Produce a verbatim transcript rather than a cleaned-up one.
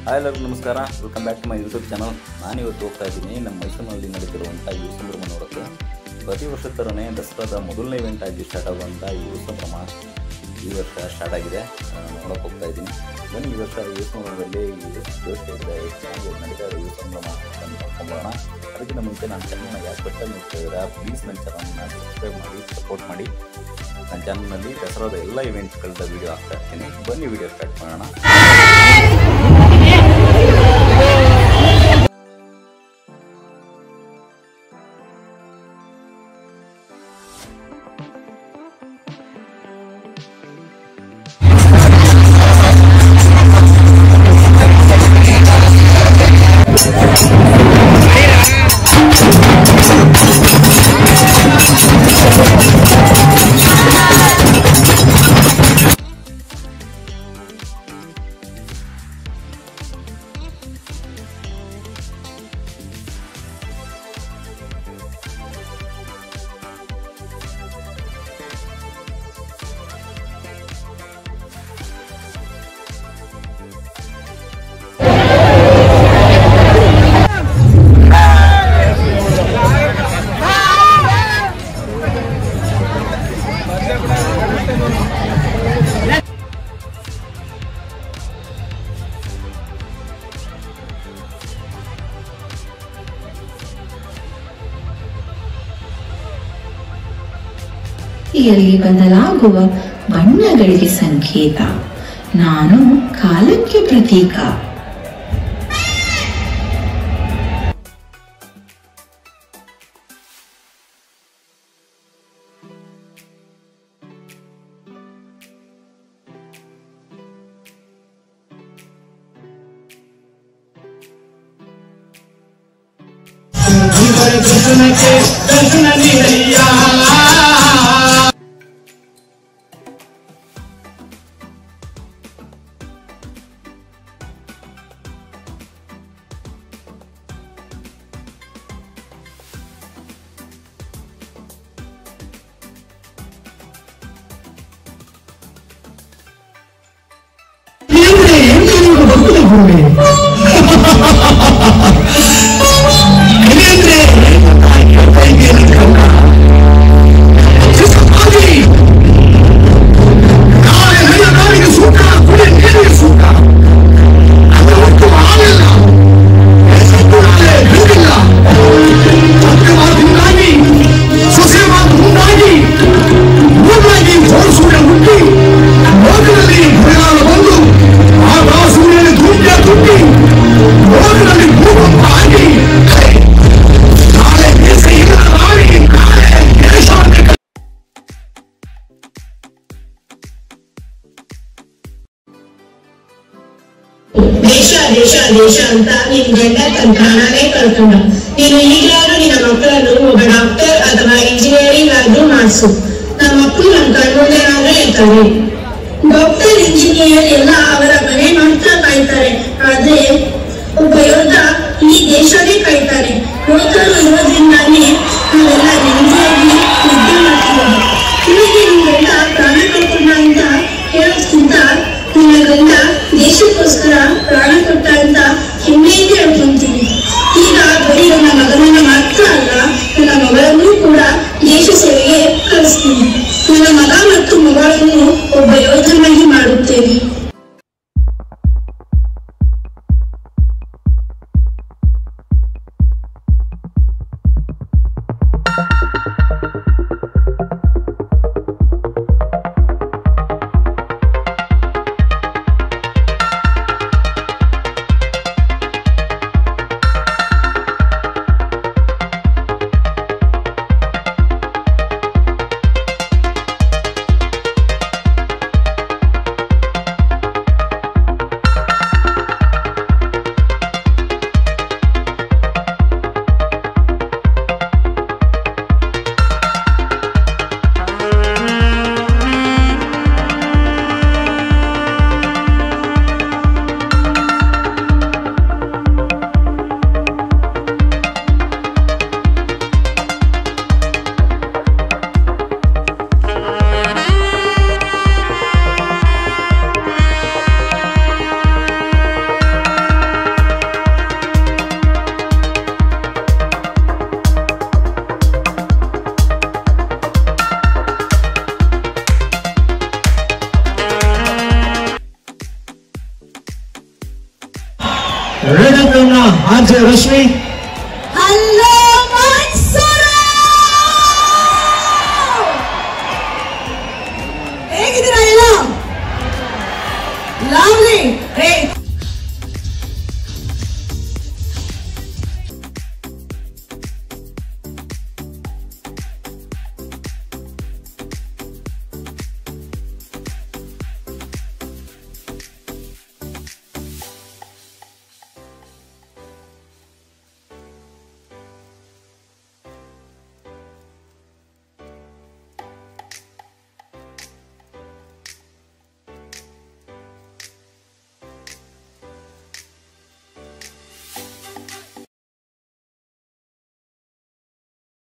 Hi ಎಲ್ಲರಿಗೂ ನಮಸ್ಕಾರ, welcome back to my YouTube channel. ನಾನಿವತ್ತು ಹೋಗ್ತಾ ಇದ್ದೀನಿ ನಮ್ಮ ಮೈಸೂರಿನಲ್ಲಿ ನಡೀತಿರುವಂಥ ಯುವ ಸಂಭ್ರಮ ನೋಡೋಕ್ಕೆ. ಪ್ರತಿ ವರ್ಷದ ಥರನೇ ದಸರಾದ ಮೊದಲನೇ ಇವೆಂಟ್ ಆಗಿ ಸ್ಟಾರ್ಟ್ ಆಗುವಂಥ ಯುವ ಸಂಭ್ರಮ ಈ ವರ್ಷ ಸ್ಟಾರ್ಟ್ ಆಗಿದೆ. ನೋಡೋಕೆ ಹೋಗ್ತಾ ಇದ್ದೀನಿ. ಬನ್ನಿ ಈ ವರ್ಷ ಯುವ ಸಂಭ್ರಮದಲ್ಲಿ ಎಷ್ಟು ಇದೆ, ಎಷ್ಟು ಚೆನ್ನಾಗಿ ನಡೀತಾ ಇದೆ ಯುವ ಸಂಭ್ರಮ ಅಂತ ನೋಡ್ಕೊಂಬೋಣ. ಅದಕ್ಕಿಂತ ಮುಂಚೆ ನನ್ನ ಚಾನಲ್ನ ಯಾಕೆ ಬೆಟ್ಟ ನೋಡ್ತಾ ಇದ್ದೀರಾ, ಪ್ಲೀಸ್ ನನ್ನ ಚಾನಲ್ನ ಸಬ್ಸ್ಕ್ರೈಬ್ ಮಾಡಿ, ಸಪೋರ್ಟ್ ಮಾಡಿ. ನನ್ನ ಚಾನಲ್ನಲ್ಲಿ ದಸರಾದ ಎಲ್ಲ ಇವೆಂಟ್ಸ್ಗಳನ್ನ ವೀಡಿಯೋ ಹಾಕ್ತಾ ಇರ್ತೀನಿ. ಬನ್ನಿ ವಿಡಿಯೋ ಸ್ಟಾರ್ಟ್ ಮಾಡೋಣ. ಇಲ್ಲಿ ಬದಲಾಗುವ ಬಣ್ಣಗಳಿಗೆ ಸಂಕೇತ, ನಾನು ಕಾಲಕ್ಕೆ ಪ್ರತೀಕ. ದೇಶ ದೇಶ ದೇಶ ಅಂತ ನಿನ್ ಗಂಡ ತನ್ನ ಪ್ರಾಣನೇ ಕಳ್ಕೊಂಡ. ನೀನು ಈಗಲಾದ್ರೂ ನಿನ್ನ ಮಕ್ಕಳನ್ನು ಒಬ್ಬ ಡಾಕ್ಟರ್ ಅಥವಾ ಇಂಜಿನಿಯರಿಂಗ್ ಆದ್ರೂ ಮಾಡಿಸು. ನಮ್ಮ ಮಕ್ಕಳು ನಮ್ ಕಣ್ಮುಂದೆನಾದ್ರೂ ಇರ್ತಾರೆ. ಡಾಕ್ಟರ್ ಇಂಜಿನಿಯರ್ ಎಲ್ಲ ಅವರ ಮನೆ ಮಾತ್ರ ಕಾಯ್ತಾರೆ, ಆದ್ರೆ ಒಬ್ಬ ಯೋಧ ಈ ದೇಶನೇ ಕಾಯ್ತಾರೆ. ಯೋಧರು ಇರೋದ್ರಿಂದಾನೇ ನಾವೆಲ್ಲ ನೆಮ್ಮದಿಯಾಗಿ ನಿದ್ದೆ ಮಾಡ್ತೀವಿ. ನಿಮಗೆ ನಿಮ್ ಗಂಡ ಪ್ರಾಣ ಕಳ್ಕೊಂಡ ಅಂತ ಹೇಳೋದ್ಕಿಂತ ನಿನ್ನ ಗಂಡ ದೇಶಕ್ಕೋಸ್ಕರ ಪ್ರಾಣ ಕೊಟ್ಟ ಅಂತ ಹೆಮ್ಮೆಯಿಂದ ಹೇಳ್ಕೊಂತೀವಿ. ಈಗ ಬರೀ ನನ್ನ ಮಗನನ್ನ ಮಾತ್ರ ಅಲ್ಲ, ನನ್ನ ಮಗಳನ್ನು ಕೂಡ ದೇಶ ಸೇವೆಗೆ ಕಳಿಸ್ತೀನಿ. ನನ್ನ ಮಗ ಮತ್ತು ಮಗಳನ್ನು ಒಬ್ಬ ಯೋಧನಾಗಿ ಮಾಡುತ್ತೇನೆ. R J Rashmi